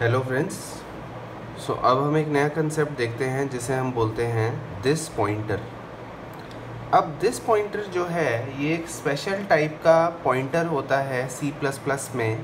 Hello friends. अब हम एक नया कंसेप्ट देखते हैं जिसे हम बोलते हैं दिस पॉइंटर। अब दिस पॉइंटर जो है ये एक स्पेशल टाइप का पॉइंटर होता है C++ में,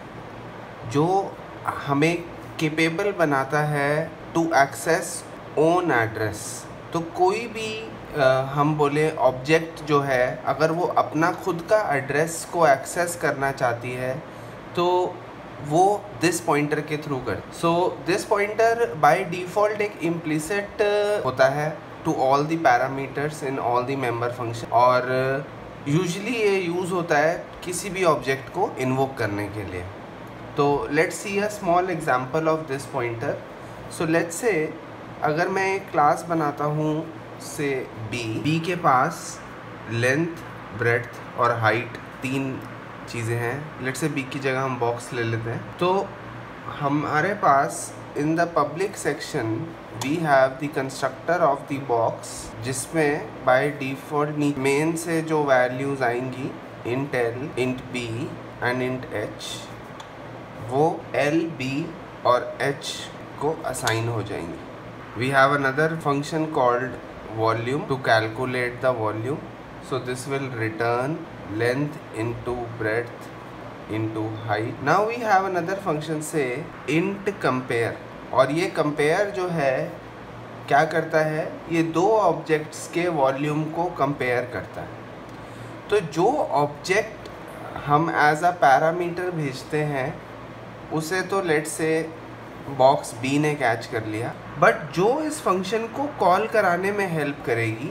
जो हमें केपेबल बनाता है टू एक्सेस ओन एड्रेस। तो कोई भी हम बोले ऑब्जेक्ट जो है, अगर वो अपना खुद का एड्रेस को एक्सेस करना चाहती है तो वो दिस पॉइंटर के थ्रू कर। दिस पॉइंटर बाय डिफ़ॉल्ट एक इम्प्लिसिट होता है to all the parameters in all the member function, और यूजुअली ये यूज़ होता है किसी भी ऑब्जेक्ट को इन्वोक करने के लिए। तो let's see a small example of this pointer. Let's say अगर मैं एक क्लास बनाता हूँ से बी के पास लेंथ, ब्रेड्थ और हाइट तीन चीज़ें हैं। लेट्स से बी की जगह हम बॉक्स ले लेते हैं। तो हमारे पास in the public section we have the constructor of the box, जिसमें बाय डिफ़ॉल्ट मेन से जो वैल्यूज़ आएंगी int L, int B and int H, वो एल, बी और एच को असाइन हो जाएंगी। We have another function called volume to calculate the volume. So this will return length into breadth into height. Now we have another function say int compare, और ये compare जो है क्या करता है, ये दो ऑब्जेक्ट्स के वॉल्यूम को कंपेयर करता है। तो जो ऑब्जेक्ट हम एज अ पैरामीटर भेजते हैं उसे तो लेट्स से बॉक्स बी ने कैच कर लिया, बट जो इस फंक्शन को कॉल कराने में हेल्प करेगी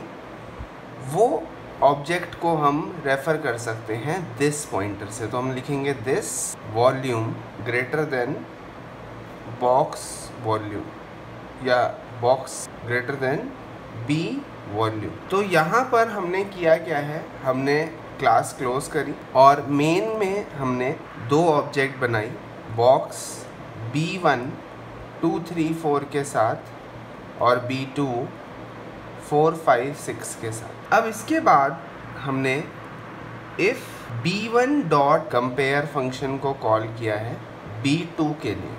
वो ऑब्जेक्ट को हम रेफ़र कर सकते हैं दिस पॉइंटर से। तो हम लिखेंगे this volume greater than box volume, या box greater than B volume. तो यहाँ पर हमने किया क्या है, हमने क्लास क्लोज करी और मेन में हमने दो ऑब्जेक्ट बनाई, बॉक्स B1 2 3 4 के साथ और B2 4 5 6 के साथ। अब इसके बाद हमने if B1 dot compare function को कॉल किया है B2 के लिए।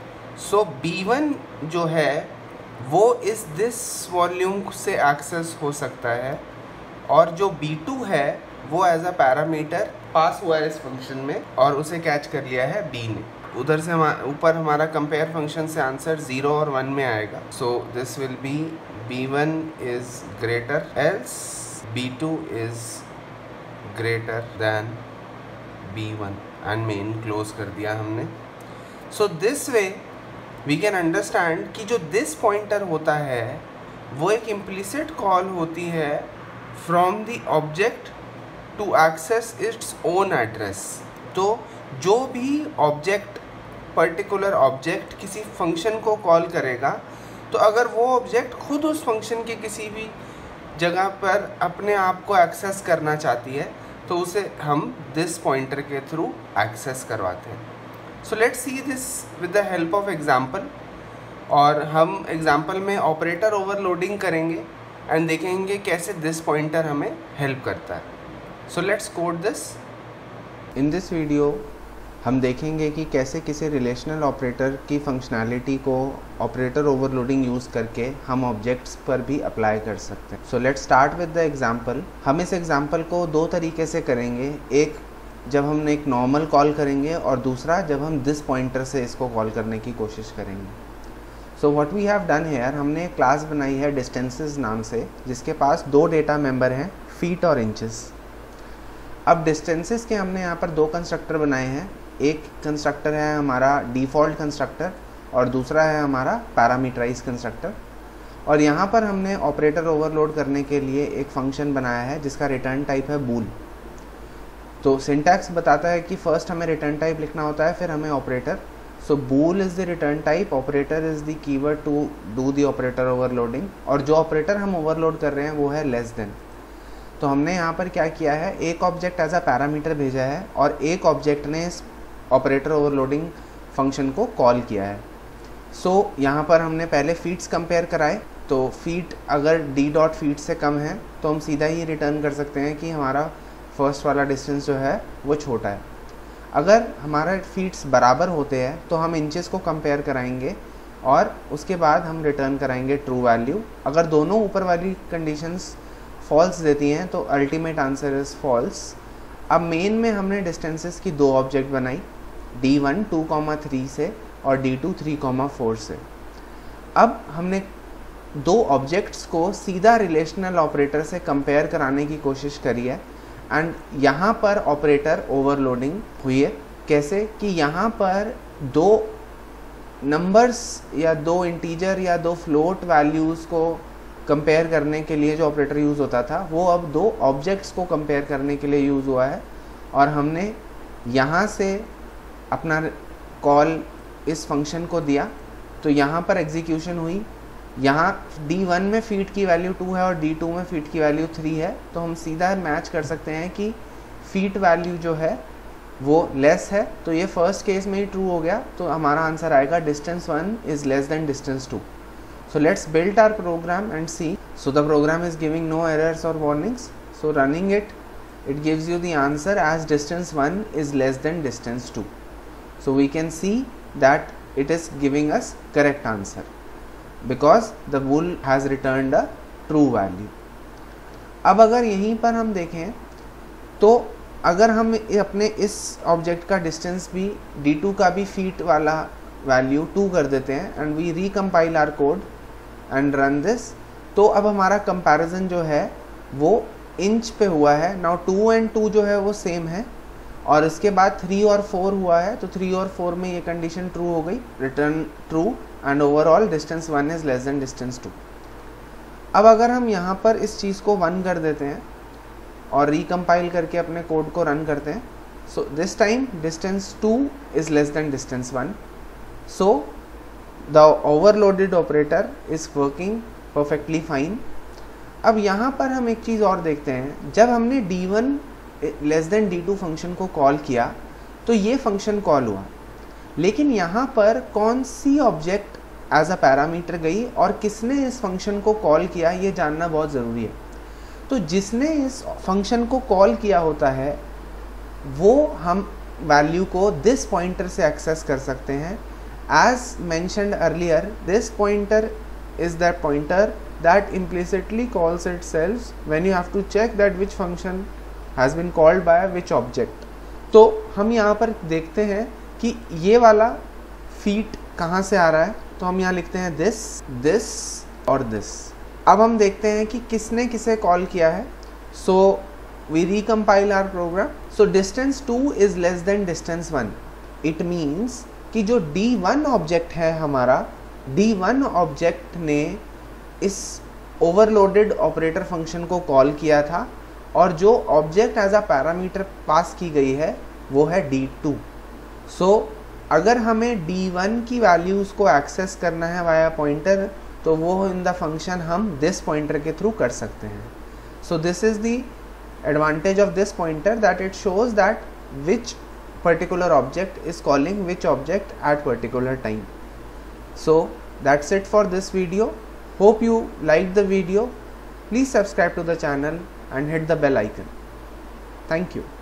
B1 जो है वो इस दिस वॉल्यूम से एक्सेस हो सकता है, और जो B2 है वो एज अ पैरामीटर पास हुआ है इस फंक्शन में और उसे कैच कर लिया है B ने। उधर से ऊपर हमारा कंपेयर फंक्शन से आंसर 0 और 1 में आएगा। This will be B1 is greater else B2 is greater than B1 and main close कर दिया हमने। this way we can understand कि जो this pointer होता है वो एक implicit call होती है from the object to access its own address। तो जो भी ऑब्जेक्ट, पर्टिकुलर ऑब्जेक्ट किसी फंक्शन को कॉल करेगा, तो अगर वो ऑब्जेक्ट खुद उस फंक्शन के किसी भी जगह पर अपने आप को एक्सेस करना चाहती है तो उसे हम दिस पॉइंटर के थ्रू एक्सेस करवाते हैं। Let's see this with the help of example, और हम एग्जांपल में ऑपरेटर ओवरलोडिंग करेंगे एंड देखेंगे कैसे दिस पॉइंटर हमें हेल्प करता है। Let's code this. In this video हम देखेंगे कि कैसे किसी रिलेशनल ऑपरेटर की फंक्शनैलिटी को ऑपरेटर ओवरलोडिंग यूज़ करके हम ऑब्जेक्ट्स पर भी अप्लाई कर सकते हैं। Let's start with the example. हम इस एग्जांपल को दो तरीके से करेंगे, एक जब हम एक नॉर्मल कॉल करेंगे और दूसरा जब हम दिस पॉइंटर से इसको कॉल करने की कोशिश करेंगे। What we have done here, हमने एक क्लास बनाई है डिस्टेंसेस नाम से, जिसके पास दो डेटा मेंबर हैं, फीट और इंचेस। अब डिस्टेंसेस के हमने यहाँ पर दो कंस्ट्रक्टर बनाए हैं। एक कंस्ट्रक्टर है हमारा डिफ़ॉल्ट कंस्ट्रक्टर और दूसरा है हमारा पैरामीटराइज कंस्ट्रक्टर। और यहाँ पर हमने ऑपरेटर ओवरलोड करने के लिए एक फंक्शन बनाया है जिसका रिटर्न टाइप है बूल। तो सिंटैक्स बताता है कि फर्स्ट हमें रिटर्न टाइप लिखना होता है, फिर हमें operator. Bool is the return type, operator is the keyword to do the operator overloading, और जो ऑपरेटर हम ओवरलोड कर रहे हैं वो है लेस देन। तो हमने यहाँ पर क्या किया है, एक ऑब्जेक्ट एज अ पैरामीटर भेजा है और एक ऑब्जेक्ट ने इस ऑपरेटर ओवरलोडिंग फंक्शन को कॉल किया है। यहाँ पर हमने पहले फीट्स कंपेयर कराए। तो फीट अगर डी डॉट फीट से कम है तो हम सीधा ही रिटर्न कर सकते हैं कि हमारा फर्स्ट वाला डिस्टेंस जो है वो छोटा है। अगर हमारा फीट्स बराबर होते हैं तो हम इंचेस को कंपेयर कराएंगे और उसके बाद हम रिटर्न कराएंगे ट्रू वैल्यू। अगर दोनों ऊपर वाली कंडीशंस फॉल्स देती हैं तो अल्टीमेट आंसर इज़ फॉल्स। अब मेन में हमने डिस्टेंसेस की दो ऑब्जेक्ट बनाई, D1 2,3 से और D2 3,4 से। अब हमने दो ऑब्जेक्ट्स को सीधा रिलेशनल ऑपरेटर से कंपेयर कराने की कोशिश करी है एंड यहाँ पर ऑपरेटर ओवरलोडिंग हुई है। कैसे कि यहाँ पर दो नंबर्स या दो इंटीजर या दो फ्लोट वैल्यूज़ को कंपेयर करने के लिए जो ऑपरेटर यूज़ होता था वो अब दो ऑब्जेक्ट्स को कंपेयर करने के लिए यूज़ हुआ है और हमने यहाँ से अपना कॉल इस फंक्शन को दिया तो यहाँ पर एग्जीक्यूशन हुई। यहाँ D1 में फीट की वैल्यू 2 है और D2 में फीट की वैल्यू 3 है, तो हम सीधा मैच कर सकते हैं कि फीट वैल्यू जो है वो लेस है, तो ये फर्स्ट केस में ही ट्रू हो गया। तो हमारा आंसर आएगा distance 1 is less than distance 2। So let's build our program and see. So the program is giving no errors और warnings, so running it gives you the answer as distance 1 is less than distance 2. So we can see that it is giving us correct answer because the bool has returned a true value. अब अगर यहीं पर हम देखें तो अगर हम अपने इस ऑब्जेक्ट का डिस्टेंस भी D2 का भी फीट वाला वैल्यू 2 कर देते हैं and we recompile our code and run this, तो अब हमारा कंपैरिजन जो है वो इंच पे हुआ है। नाउ 2 एंड 2 जो है वो सेम है और इसके बाद 3 और 4 हुआ है, तो 3 और 4 में ये कंडीशन ट्रू हो गई, return true and overall distance 1 is less than distance 2। अब अगर हम यहाँ पर इस चीज़ को 1 कर देते हैं और रिकम्पाइल करके अपने कोड को रन करते हैं, so this time distance 2 is less than distance 1। So the overloaded operator is working perfectly fine. अब यहाँ पर हम एक चीज़ और देखते हैं, जब हमने D1 less than D2 function को कॉल किया तो ये फंक्शन कॉल हुआ, लेकिन यहाँ पर कौन सी ऑब्जेक्ट एज अ पैरामीटर गई और किसने इस फंक्शन को कॉल किया ये जानना बहुत ज़रूरी है। तो जिसने इस फंक्शन को कॉल किया होता है वो हम वैल्यू को दिस पॉइंटर से एक्सेस कर सकते हैं। As mentioned earlier, this pointer is that pointer that implicitly calls itself when you have to check that which function has been called by which object। तो हम यहाँ पर देखते हैं कि ये वाला फीट कहाँ से आ रहा है, तो हम यहाँ लिखते हैं दिस, दिस और दिस। अब हम देखते हैं कि किसने किसे कॉल किया है। So we recompile our program. So distance 2 is less than distance 1। It means कि जो D1 ऑब्जेक्ट है हमारा, D1 ऑब्जेक्ट ने इस ओवरलोडेड ऑपरेटर फंक्शन को कॉल किया था और जो object as a parameter pass की गई है वो है D2। सो अगर हमें D1 की वैल्यूज़ को एक्सेस करना है वाया पॉइंटर तो वो इन द फंक्शन हम दिस पॉइंटर के थ्रू कर सकते हैं। So this is the advantage of this pointer that it shows that which particular object is calling which object at particular time. So that's it for this video. Hope you liked the video. Please subscribe to the channel and hit the bell icon. Thank you.